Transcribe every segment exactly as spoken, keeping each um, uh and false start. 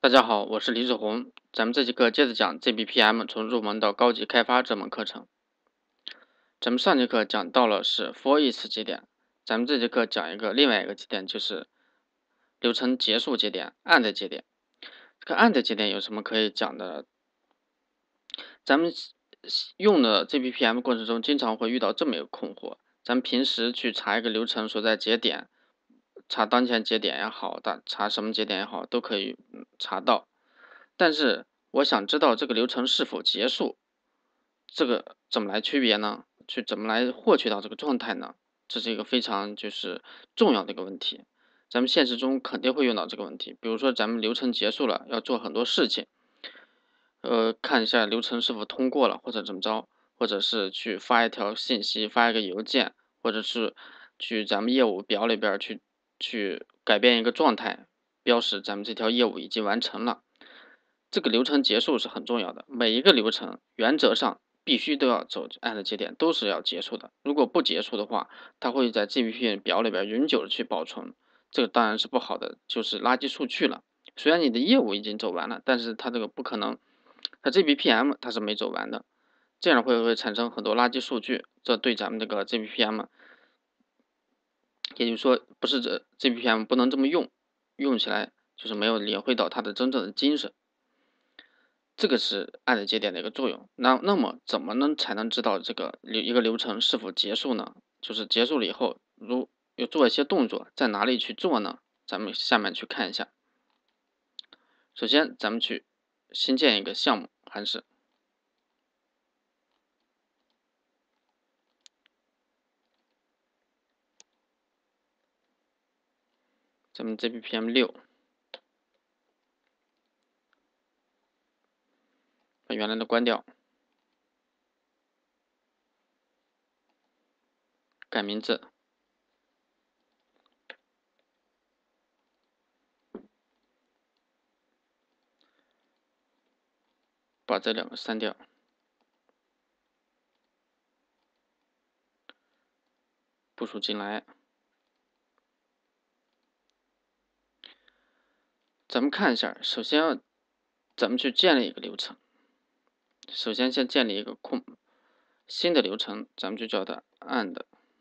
大家好，我是李志宏。咱们这节课接着讲 G B P M 从入门到高级开发这门课程。咱们上节课讲到了是 for each 节点，咱们这节课讲一个另外一个节点，就是流程结束节点 and 节点。这个 and 节点有什么可以讲的？咱们用的 G B P M 过程中经常会遇到这么一个困惑，咱们平时去查一个流程所在节点，查当前节点也好，查什么节点也好，都可以查到。但是我想知道这个流程是否结束，这个怎么来区别呢？去怎么来获取到这个状态呢？这是一个非常就是重要的一个问题。咱们现实中肯定会用到这个问题，比如说咱们流程结束了，要做很多事情，呃，看一下流程是否通过了，或者怎么着，或者是去发一条信息，发一个邮件，或者是去咱们业务表里边去去改变一个状态，标识咱们这条业务已经完成了。这个流程结束是很重要的，每一个流程原则上必须都要走and节点，都是要结束的。如果不结束的话，它会在 G B P M 表里边永久的去保存，这个当然是不好的，就是垃圾数据了。虽然你的业务已经走完了，但是它这个不可能，它 G B P M 它是没走完的，这样会会产生很多垃圾数据，这对咱们这个 G B P M， 也就是说不是这 G B P M 不能这么用，用起来就是没有领会到它的真正的精神。这个是and节点的一个作用。那那么怎么能才能知道这个流一个流程是否结束呢？就是结束了以后，如有做一些动作，在哪里去做呢？咱们下面去看一下。首先，咱们去新建一个项目函式，咱们 G B P M 六，把原来的关掉，改名字。把这两个删掉，部署进来。咱们看一下，首先咱们去建立一个流程。首先先建立一个空新的流程，咱们就叫它 and。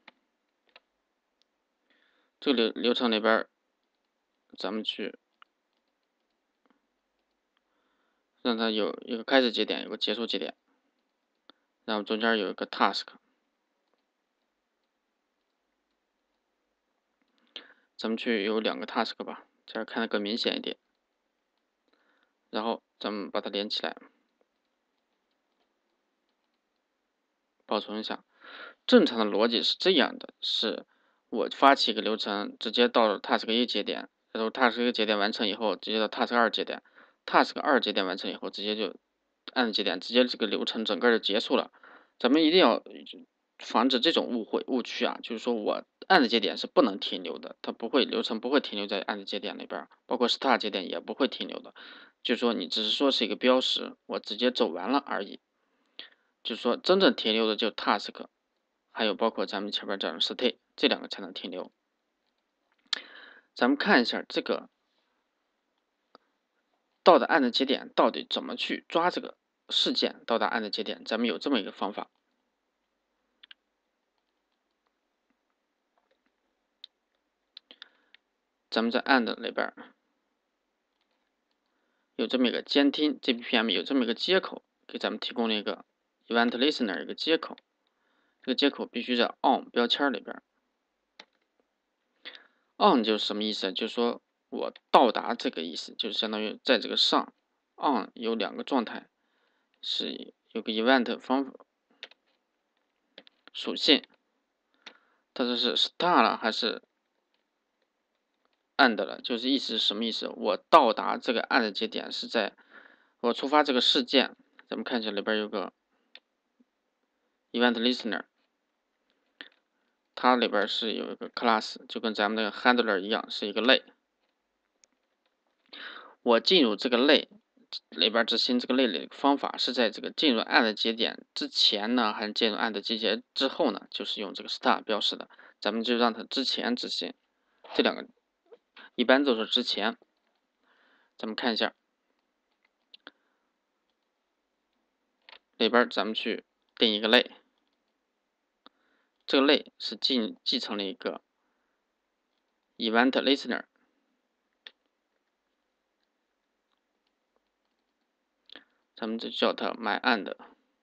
这个流流程里边，咱们去让它有一个开始节点，有个结束节点，然后中间有一个 task。咱们去有两个 task 吧，这样看得更明显一点。然后咱们把它连起来，保存一下。正常的逻辑是这样的：是我发起一个流程，直接到 task 一节点，然后 task 一节点完成以后，直接到 task 二节点 ，task 二节点完成以后，直接就and节点，直接这个流程整个就结束了。咱们一定要防止这种误会误区啊，就是说我and节点是不能停留的，它不会流程不会停留在and节点里边，包括 start 节点也不会停留的。就是说你只是说是一个标识，我直接走完了而已。就是说真正停留的就 task， 还有包括咱们前面这样 state 这两个才能停留。咱们看一下这个到达and节点到底怎么去抓这个事件到达and节点，咱们有这么一个方法。咱们在 and 里边有这么一个监听 G B P M 有这么一个接口，给咱们提供了一个 event listener 一个接口，这个接口必须在 on 标签里边。on 就是什么意思？就是说我到达这个意思，就是相当于在这个上 on 有两个状态，是有个 event 方法属性，它这是 start 了还是and 了，就是意思是什么意思？我到达这个and节点是在我触发这个事件，咱们看一下里边有个 event listener， 它里边是有一个 class， 就跟咱们那个 handler 一样，是一个类。我进入这个类里边执行这个类里的方法是在这个进入and节点之前呢，还是进入and节点之后呢？就是用这个 start 标识的，咱们就让它之前执行，这两个一般都是之前。咱们看一下， 里边咱们去定一个类，这个类是继继承了一个 event listener， 咱们就叫它 myAnd，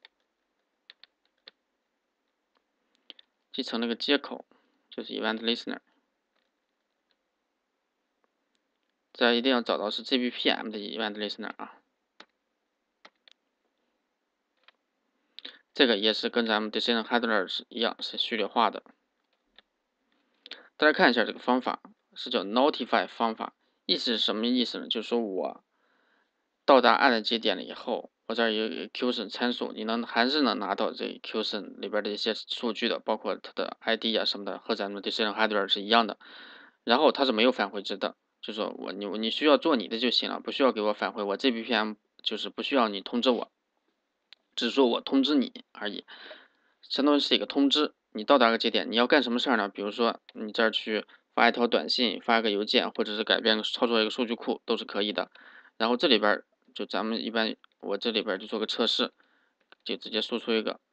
继承了个接口，就是 event listener。大家一定要找到是 J B P M 的 event listener 啊。这个也是跟咱们 decision handler 是一样，是序列化的。大家看一下这个方法，是叫 notify 方法，意思是什么意思呢？就是说我到达 and 节点了以后，我这儿有一个 Qson 参数，你能还是能拿到这 Qson 里边的一些数据的，包括它的 I D 啊什么的，和咱们 decision handler 是一样的。然后它是没有返回值的，就说我你你需要做你的就行了，不需要给我返回，我 J B P M 就是不需要你通知我，只是说我通知你而已，相当于是一个通知。你到达个节点，你要干什么事儿呢？比如说你这儿去发一条短信、发一个邮件，或者是改变操作一个数据库都是可以的。然后这里边就咱们一般，我这里边就做个测试，就直接输出一个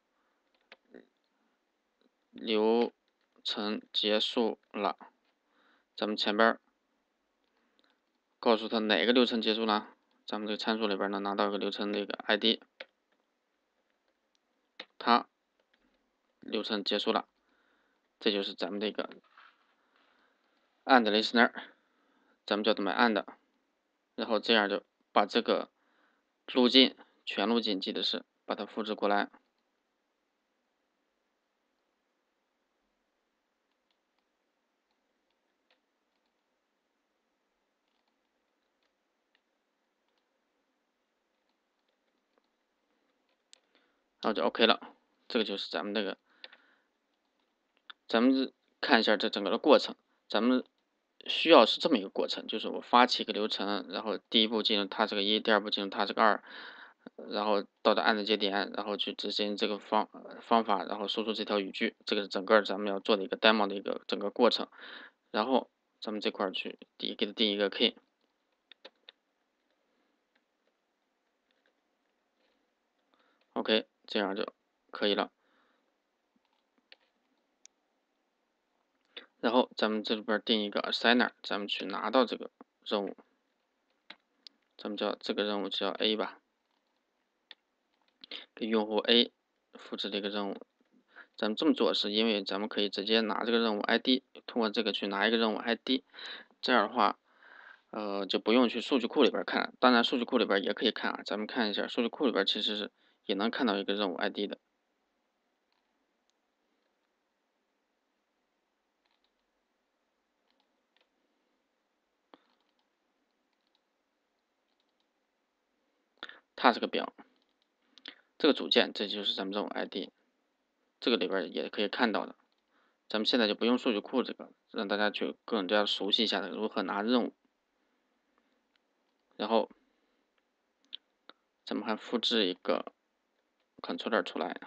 流程结束了。咱们前边告诉他哪个流程结束了，咱们这个参数里边能拿到一个流程的一个 I D， 它流程结束了，这就是咱们这个 and listener， 咱们叫它们 and， 然后这样就把这个路径全路径记得是把它复制过来。然后就 OK 了，这个就是咱们这个，咱们看一下这整个的过程，咱们需要是这么一个过程，就是我发起一个流程，然后第一步进入它这个一，第二步进入它这个二，然后到达 and 节点，然后去执行这个方方法，然后输出这条语句，这个是整个咱们要做的一个 demo 的一个整个过程。然后咱们这块去第给它定一个 key。OK， 这样就可以了。然后咱们这里边定一个 assigner， 咱们去拿到这个任务，咱们叫这个任务叫 A 吧，给用户 A 复制这个任务。咱们这么做是因为咱们可以直接拿这个任务 I D， 通过这个去拿一个任务 I D， 这样的话，呃，就不用去数据库里边看。当然，数据库里边也可以看啊。咱们看一下，数据库里边其实是也能看到一个任务 I D 的。它是个表，这个组件这就是咱们任务 I D， 这个里边也可以看到的。咱们现在就不用数据库这个，让大家去更加熟悉一下如何拿任务。然后咱们还复制一个 controller 出来，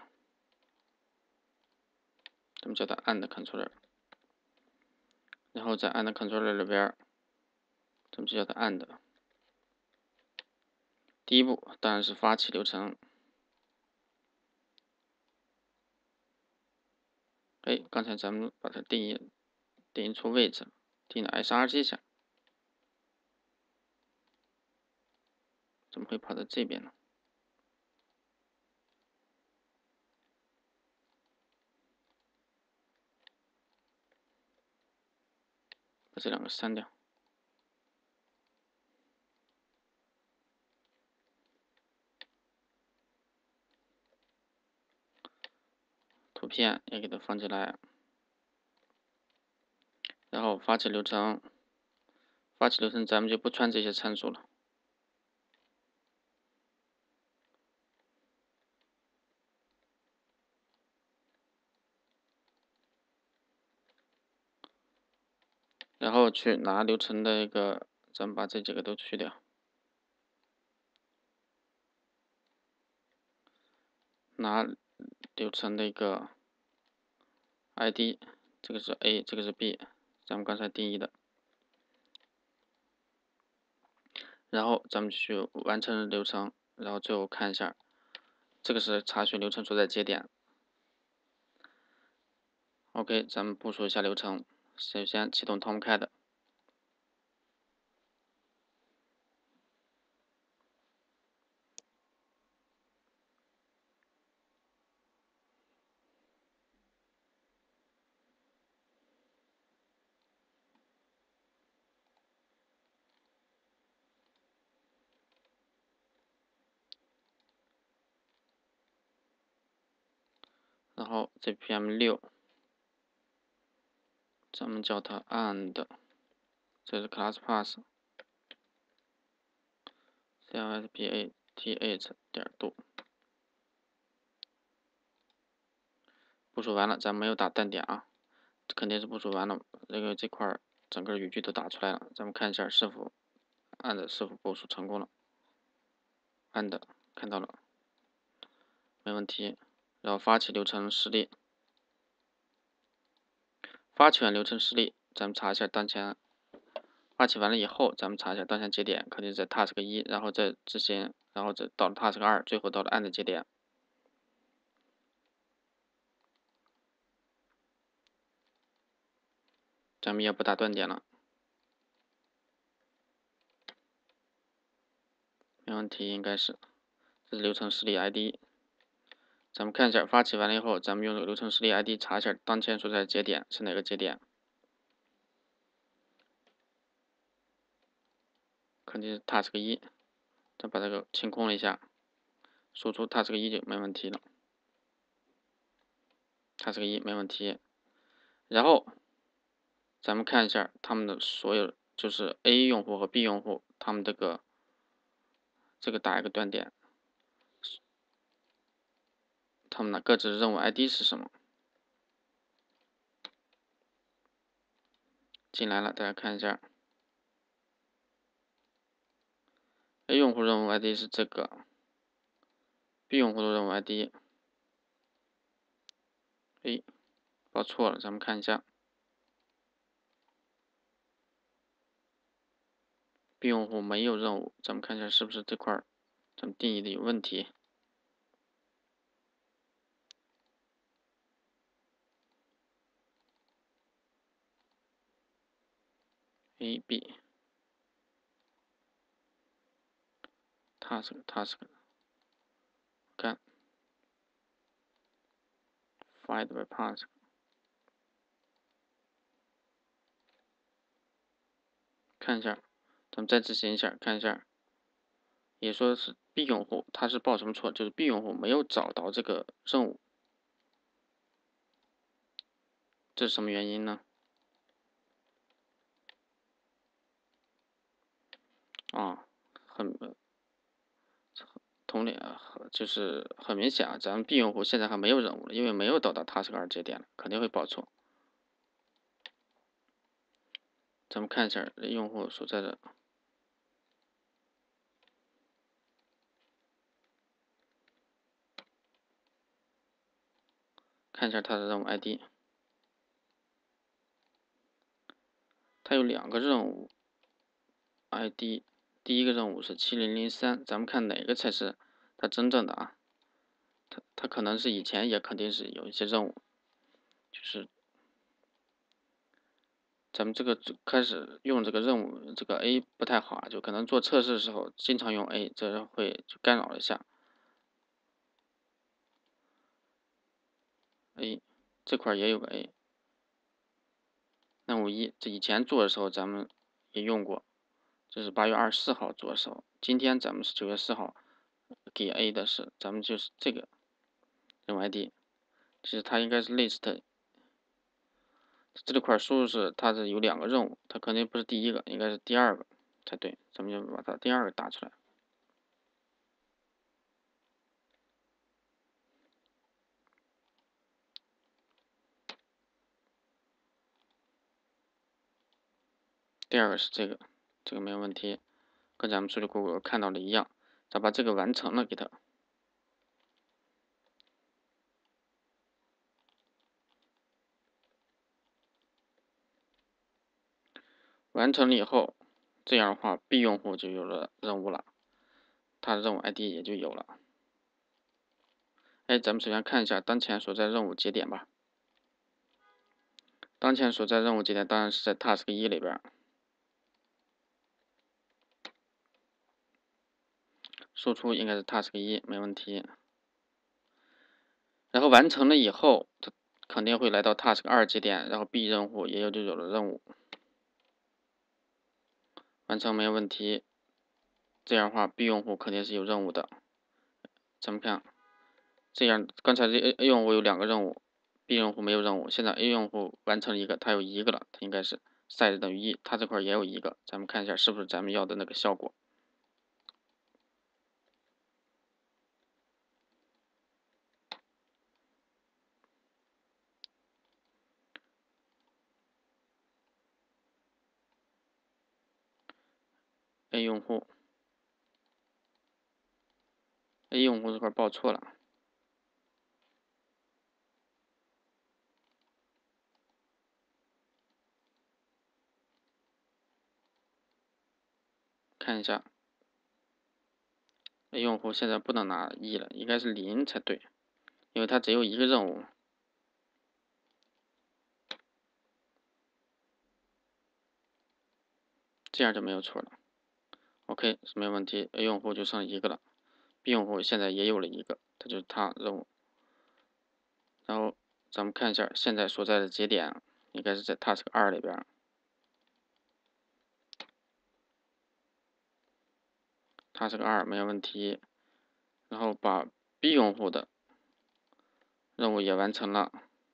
咱们叫它 and controller， 然后在 and controller 里边，咱们就叫它 and。第一步当然是发起流程。哎，刚才咱们把它定义定义出位置，定到 S R G 下，怎么会跑到这边呢？把这两个删掉。图片也给它放进来，然后发起流程，发起流程咱们就不穿这些参数了。然后去拿流程的一个，咱们把这几个都去掉，拿流程的一个 I D， 这个是 A， 这个是 B， 咱们刚才定义的。然后咱们去完成流程，然后最后看一下这个是查询流程所在节点。OK， 咱们部署一下流程。首先启动 Tomcat， 然后 J P M 六， 咱们叫它 and， 这是 class path C L S P A T H 点 do。部署完了，咱没有打断点啊，肯定是部署完了，那个这块整个语句都打出来了，咱们看一下是否 and 是否部署成功了。and 看到了，没问题。然后发起流程实例，发起完流程实例，咱们查一下当前。发起完了以后，咱们查一下当前节点，肯定是在 task 一，然后再执行，然后再到了 task 二，最后到了 and 节点。咱们也不打断点了，没问题，应该是。这是流程实例 I D。咱们看一下，发起完了以后，咱们用流程实例 I D 查一下当前所在的节点是哪个节点，肯定是 task 一。咱把这个清空了一下，输出 task 一就没问题了。task 一没问题。然后咱们看一下他们的所有，就是 A 用户和 B 用户，他们这个这个打一个断点，他们的各自任务 I D 是什么？进来了，大家看一下 ，A 用户任务 I D 是这个 ，B 用户的任务 I D， 哎，报错了，咱们看一下 ，B 用户没有任务，咱们看一下是不是这块咱们定义的有问题。A B task task 干 find by task 看一下，咱们再执行一下，看一下，也说是 B 用户，他是报什么错？就是 B 用户没有找到这个任务，这是什么原因呢？啊，很同理啊，就是很明显啊，咱们 B 用户现在还没有任务了，因为没有到达 task 二节点了，肯定会报错。咱们看一下用户所在的，看一下他的任务 I D， 他有两个任务 I D， 第一个任务是七零零三，咱们看哪个才是他真正的啊？他他可能是以前也肯定是有一些任务，就是咱们这个开始用这个任务，这个 A 不太好啊，就可能做测试的时候经常用 A， 这会就干扰一下。A 这块也有个 A， 任务一，这以前做的时候咱们也用过，这是八月二十四号做的时候，今天咱们是九月四号给 A 的是，咱们就是这个任务 I D， 其实它应该是 list。这里块输入是它是有两个任务，它肯定不是第一个，应该是第二个才对，咱们就把它第二个打出来。第二个是这个，这个没有问题，跟咱们数据库看到的一样。再把这个完成了给它，完成了以后，这样的话 B 用户就有了任务了，他的任务 I D 也就有了。 哎，咱们首先看一下当前所在任务节点吧。当前所在任务节点当然是在 task 一里边，输出应该是 task 一，没问题。然后完成了以后，它肯定会来到 task 二节点，然后 B 任务也有就有了任务，完成没有问题。这样的话 ，B 用户肯定是有任务的。咱们看，这样刚才这 A 用户有两个任务 ，B 用户没有任务，现在 A 用户完成了一个，它有一个了，它应该是 size 等于一，它这块也有一个，咱们看一下是不是咱们要的那个效果。A 用户 ，A 用户这块报错了，看一下 ，A 用户现在不能拿一了，应该是零才对，因为它只有一个任务。这样就没有错了 ，OK 是没问题 ，A 用户就剩一个了 ，B 用户现在也有了一个，它就是它任务。然后咱们看一下现在所在的节点，应该是在 task 二里边 ，task 二没有问题。然后把 B 用户的任务也完成了。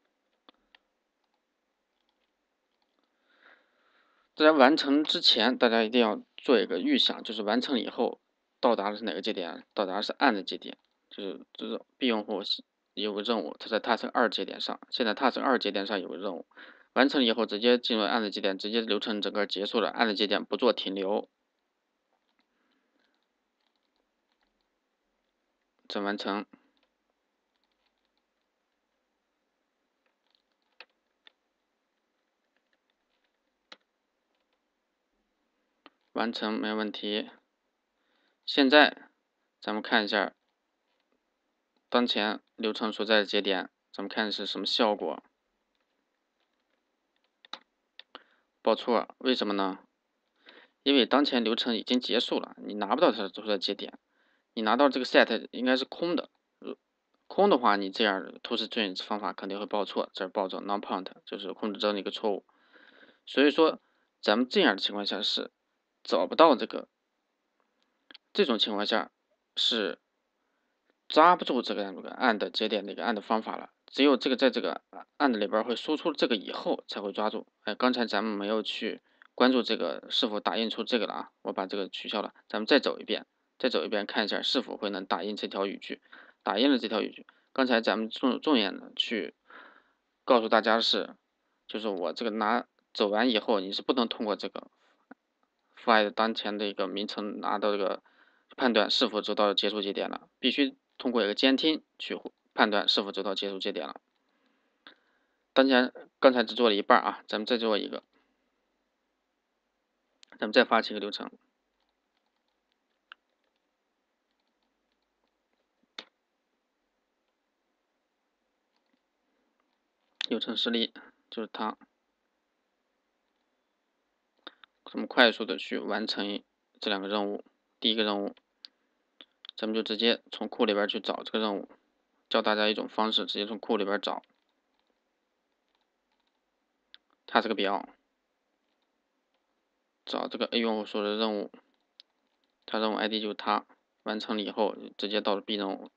在完成之前，大家一定要做一个预想，就是完成以后到达的是哪个节点？到达的是 and 节点，就是就是 B 用户有个任务，它在 task 二节点上，现在 task 二节点上有个任务，完成以后直接进入 and 节点，直接流程整个结束了 ，and 节点不做停留，再完成。完成没问题。现在咱们看一下当前流程所在的节点，咱们看是什么效果。报错，为什么呢？因为当前流程已经结束了，你拿不到它所在节点，你拿到这个 set 应该是空的，空的话，你这样图示追方法肯定会报错，这儿报着 non-point 就是控制中的一个错误。所以说，咱们这样的情况下是找不到这个，这种情况下是抓不住这个这个 and 节点的一个 and 方法了。只有这个在这个 and 里边会输出这个以后才会抓住。哎，刚才咱们没有去关注这个是否打印出这个了啊，我把这个取消了。咱们再走一遍，再走一遍看一下是否会能打印这条语句。打印了这条语句，刚才咱们重重点的去告诉大家的是，就是我这个拿走完以后，你是不能通过这个 file 当前的一个名称拿到这个判断是否走到结束节点了，必须通过一个监听去判断是否走到结束节点了。当前刚才只做了一半啊，咱们再做一个，咱们再发起一个流程。流程示例就是它，咱们快速的去完成这两个任务。第一个任务，咱们就直接从库里边去找这个任务，教大家一种方式，直接从库里边找。它这个表，找这个 A 用户所有的任务，它任务 I D 就是它，完成了以后直接到了 B 任务。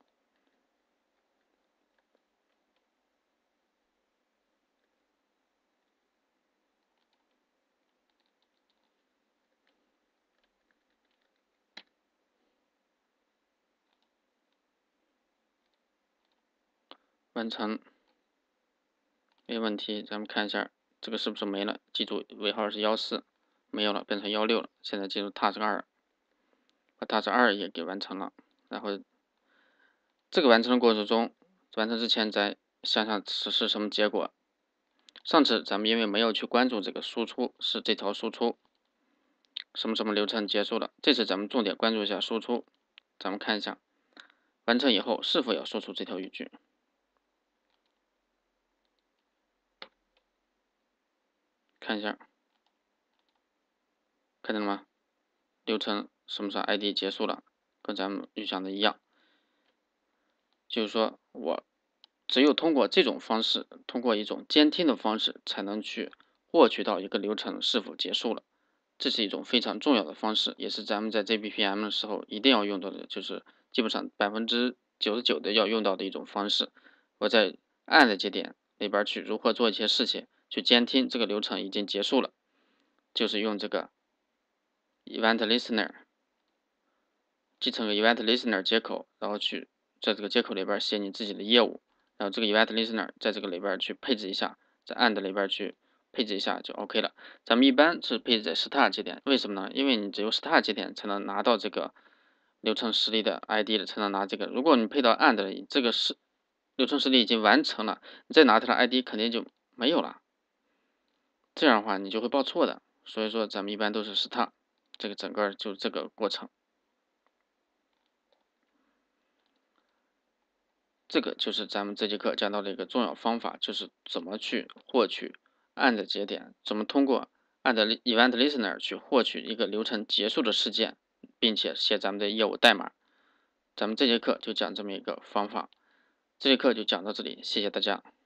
完成，没问题。咱们看一下这个是不是没了？记住尾号是幺四，没有了，变成幺六了。现在进入 task 二，把 task 二也给完成了。然后这个完成的过程中，完成之前咱想想是是什么结果。上次咱们因为没有去关注这个输出，是这条输出什么什么流程结束了。这次咱们重点关注一下输出，咱们看一下。 完成以后是否要说出这条语句。看一下，看见了吗？流程什么时候 I D 结束了，跟咱们预想的一样。就是说我只有通过这种方式，通过一种监听的方式，才能去获取到一个流程是否结束了。这是一种非常重要的方式，也是咱们在 J B P M 的时候一定要用到的，就是基本上百分之九十九的要用到的一种方式。我在 and 节点里边去如何做一些事情，去监听这个流程已经结束了，就是用这个 event listener 继承个 event listener 接口，然后去在这个接口里边写你自己的业务，然后这个 event listener 在这个里边去配置一下，在 and 里边去配置一下就 OK 了。咱们一般是配置在 start 节点，为什么呢？因为你只有 start 节点才能拿到这个流程实例的 I D 的，才能拿这个。如果你配到 and 这个是流程实例已经完成了，你再拿它的 I D 肯定就没有了，这样的话你就会报错的。所以说咱们一般都是 start， 这个整个就这个过程。这个就是咱们这节课讲到的一个重要方法，就是怎么去获取 and 节点，怎么通过 and event listener 去获取一个流程结束的事件，并且写咱们的业务代码。咱们这节课就讲这么一个方法，这节课就讲到这里，谢谢大家。